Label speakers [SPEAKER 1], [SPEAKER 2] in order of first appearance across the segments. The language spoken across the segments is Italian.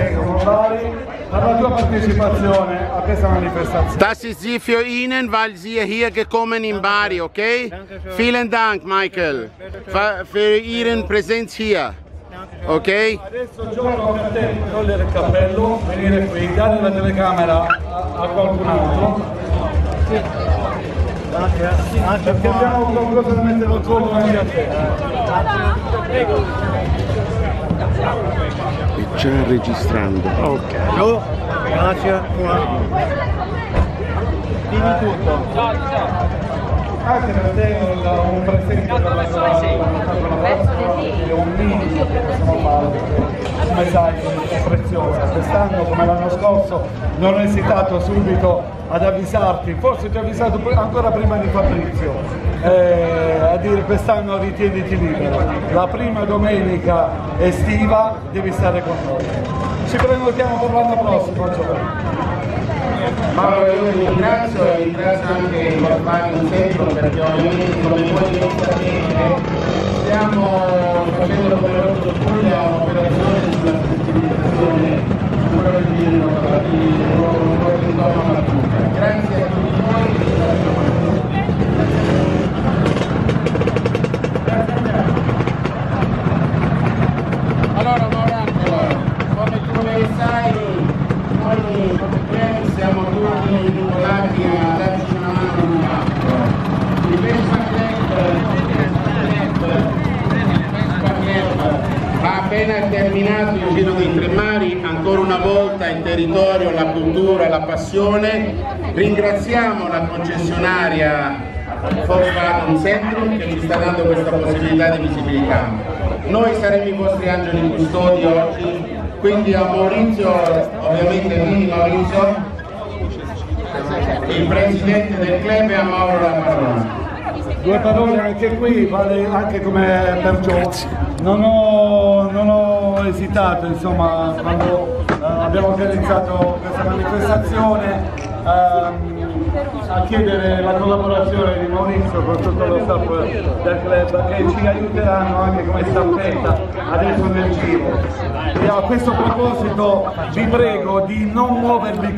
[SPEAKER 1] per la tua partecipazione a questa manifestazione.
[SPEAKER 2] Das ist sie für Ihnen, weil Sie hier gekommen in Bari, okay? Vielen Dank, Michael, für Ihren Präsenz hier. Ok?
[SPEAKER 1] Adesso gioco per te, togliere il cappello, venire qui, dare la telecamera a qualcun altro. Perché abbiamo qualcosa da mettere al collo anche a te.
[SPEAKER 2] Sto già registrando. Ok.
[SPEAKER 3] Grazie. Dimmi tutto.
[SPEAKER 1] Anche per te un presente per la un minimo che possiamo fare, come sai è preziosa. Quest'anno come l'anno scorso non ho esitato subito ad avvisarti, forse ti ho avvisato ancora prima di Fabrizio, a dire quest'anno ritieniti libero, la prima domenica estiva devi stare con noi. Ci prenotiamo per l'anno prossimo, Giovanni.
[SPEAKER 4] Mauro, io vi ringrazio e ringrazio anche i compagni in centro perché ovviamente come voi ben sapete stiamo facendo come Rotto Puglia un'operazione sulla sensibilizzazione quello di intorno alla Puglia. Grazie a tutti voi. Allora Maurante, come tu ne sai, noi come club siamo tutti vincolati a darci una mano in un altro. Il Vespa Club ha appena terminato il Giro dei Tre Mari, ancora una volta il territorio, la cultura, la passione. Ringraziamo la concessionaria Volkswagen Centrum che ci sta dando questa possibilità di visibilità. Noi saremo i vostri angeli custodi oggi. Quindi a Maurizio, ovviamente quindi Maurizio, il presidente del club, e a Mauro la parola.
[SPEAKER 1] Due parole anche qui, vale anche come per Gio. Non ho esitato, insomma, quando abbiamo organizzato questa manifestazione a chiedere la collaborazione di Maurizio con tutto lo staff del club che ci aiuteranno anche come staffetta adesso nel giro. E a questo proposito vi prego di non muovervi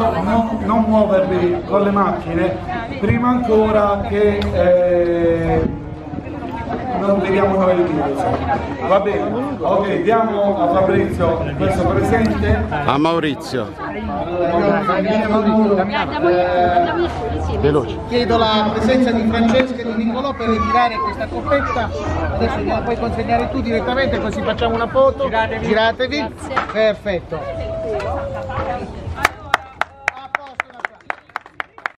[SPEAKER 1] con le macchine prima ancora che non vediamo noi il video. Va bene, ok, diamo a Fabrizio questo presente.
[SPEAKER 2] A Maurizio. Veloce.
[SPEAKER 3] Chiedo la presenza di Francesca e di Nicolò per ritirare questa coppetta. Adesso gliela puoi consegnare tu direttamente così facciamo una foto. Giratevi. Perfetto.